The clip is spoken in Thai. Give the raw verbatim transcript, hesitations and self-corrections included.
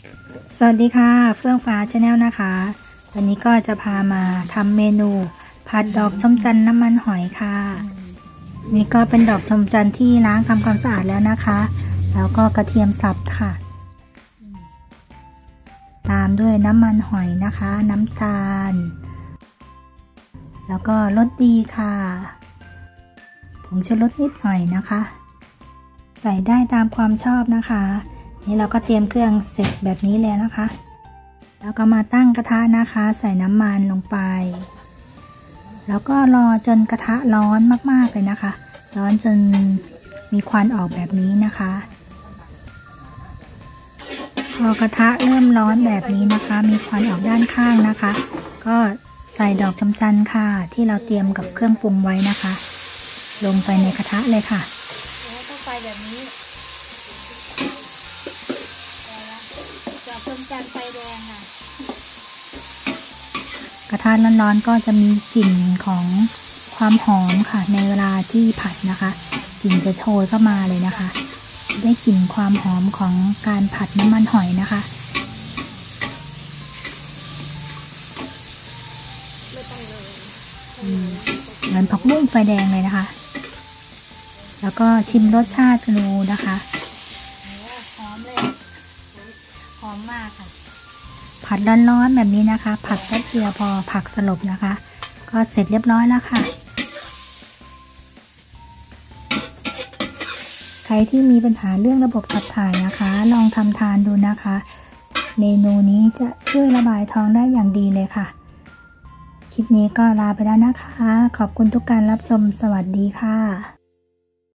สวัสดีค่ะเฟื่องฟ้าชาแนลนะคะวันนี้ก็จะพามาทำเมนูผัดดอกชมจันทร์น้ำมันหอยค่ะนี่ก็เป็นดอกชมจันทร์ที่ล้างทำความสะอาดแล้วนะคะแล้วก็กระเทียมสับค่ะตามด้วยน้ำมันหอยนะคะน้ำตาลแล้วก็รสดีค่ะผงชูรสนิดหน่อยนะคะใส่ได้ตามความชอบนะคะนี่เราก็เตรียมเครื่องเสร็จแบบนี้แล้วนะคะแล้วก็มาตั้งกระทะนะคะใส่น้ำมันลงไปแล้วก็รอจนกระทะร้อนมากๆเลยนะคะร้อนจนมีควันออกแบบนี้นะคะพอกระทะเริ่มร้อนแบบนี้นะคะมีควันออกด้านข้างนะคะก็ใส่ดอกชมจันทร์ค่ะที่เราเตรียมกับเครื่องปรุงไว้นะคะลงไปในกระทะเลยค่ะต้องไฟแบบนี้ดอกชมจันทร์ไฟแดงค่ะกระทะร้อนๆก็จะมีกลิ่นของความหอมค่ะในเวลาที่ผัดนะคะกลิ่นจะโชยเข้ามาเลยนะคะได้กลิ่นความหอมของการผัดน้ำมันหอยนะคะเหมือนผักบุ้งไฟแดงเลยนะคะแล้วก็ชิมรสชาติดูนะคะหอมเลยหอมมากค่ะผัดร้อนๆแบบนี้นะคะผัดแป๊บเดียวพอผักสลบนะคะก็เสร็จเรียบร้อยแล้วค่ะใครที่มีปัญหาเรื่องระบบขับถ่ายนะคะลองทำทานดูนะคะเมนูนี้จะช่วยระบายท้องได้อย่างดีเลยค่ะคลิปนี้ก็ลาไปแล้วนะคะขอบคุณทุกการรับชมสวัสดีค่ะ